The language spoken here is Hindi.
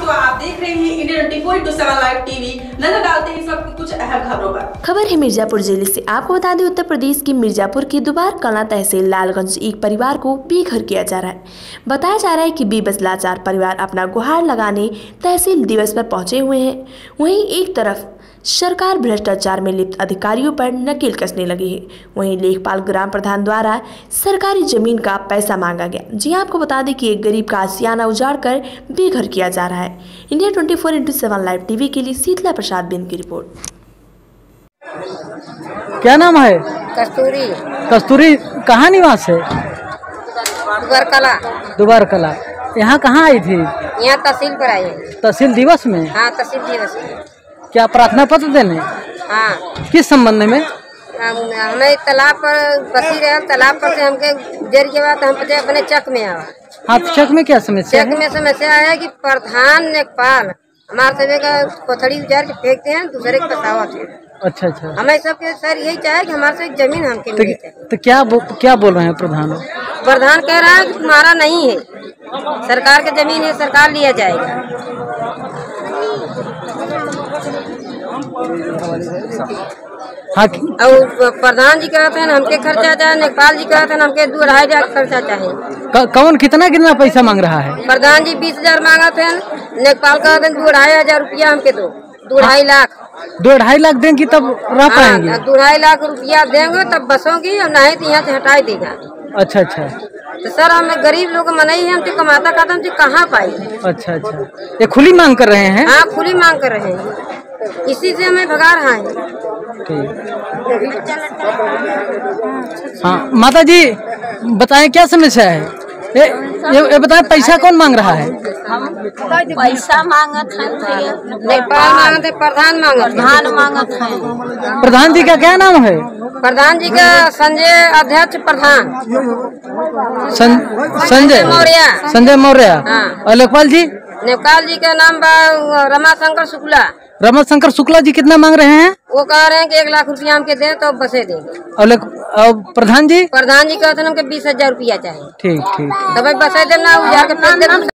दोस्तों, आप देख रहे हैं इंडिया 24/7 लाइव टीवी। नजर डालते हैं इस वक्त कुछ अहम खबरों पर। खबर है मिर्जापुर जिले से। आपको बता दें, उत्तर प्रदेश की मिर्जापुर की दुबार कला तहसील लालगंज एक परिवार को बेघर किया जा रहा है। बताया जा रहा है कि बेबस लाचार परिवार अपना गुहार लगाने तहसील दिवस पर पहुंचे हुए हैं। वहीं एक तरफ सरकार भ्रष्टाचार में लिप्त अधिकारियों पर नकेल कसने लगी है, वहीं लेखपाल ग्राम प्रधान द्वारा सरकारी जमीन का पैसा मांगा गया। जी आपको बता दें कि एक गरीब का आशियाना उजाड़कर बेघर किया जा रहा है। इंडिया 24/7 लाइव टीवी के लिए शीतला प्रसाद बिन की रिपोर्ट। क्या नाम है? कस्तूरी। कस्तूरी कहाँ निवास है? दुबार कला। यहाँ कहाँ आई थी? यहाँ तहसील पर आई है। तहसील दिवस में? हाँ, तहसील दिवस में। क्या प्रार्थना पत्र देने? हाँ। किस संबंध में? हमें तालाब पर बसी रहे, तालाब पर से हमके जर के बाद हम अपने चक में आवा। हाँ, चक में क्या समस्या है? चक में समस्या है कि प्रधान लेखपाल हमारे सभी का कोथड़ी उजार के फेंकते हैं, दूसरे के पसावत है। अच्छा। हमें सबके सर यही चाहे कि हमारे से जमीन हमके मिले। तो क्या बोल रहे हैं प्रधान? प्रधान कह रहा है कि तुम्हारा नहीं है, सरकार की जमीन है, सरकार लिया जाएगा। हाँ। और प्रधान जी कहते हैं हमके खर्चा चाहे, लेखपाल जी कहते हैं हमके 2-2.5 खर्चा चाहिए। कौन कितना पैसा मांग रहा है? प्रधान जी 20,000 मांगा थे, लेखपाल कहते हैं 2-2.5 रुपया हमके दो। 2-2.5 लाख। 2-2.5 लाख देंगी तब रह पाएंगे? 2-2.5 लाख रुपया देंगे तब बसोगी, और नहीं तो यहाँ से हटा देगा। अच्छा। तो सर हमें गरीब लोग मनाई है, हम तो कमाता खाता हम कहाँ पाई। अच्छा। ये खुली मांग कर रहे हैं? हाँ, खुली मांग कर रहे हैं, इसी से हमें भगा रहा है। हाँ माता जी, बताएं क्या समस्या है? ये बताएं, पैसा कौन मांग रहा है? पैसा मांगत है, लेखपाल मांगत है, प्रधान मांगत है। प्रधान जी का क्या नाम है? प्रधान जी का संजय अध्यक्ष प्रधान संजय मौर्य। हाँ। और लेखपाल जी? लेखपाल जी का नाम रमाशंकर शुक्ला जी कितना मांग रहे हैं? वो कह रहे हैं कि 1 लाख रुपया हमके दें तो बसे देंगे। और प्रधान जी? प्रधान जी कहते हैं हमके 20,000 रुपया चाहिए। ठीक। तो भाई बसे देना, उजाड़ के फेंक देना।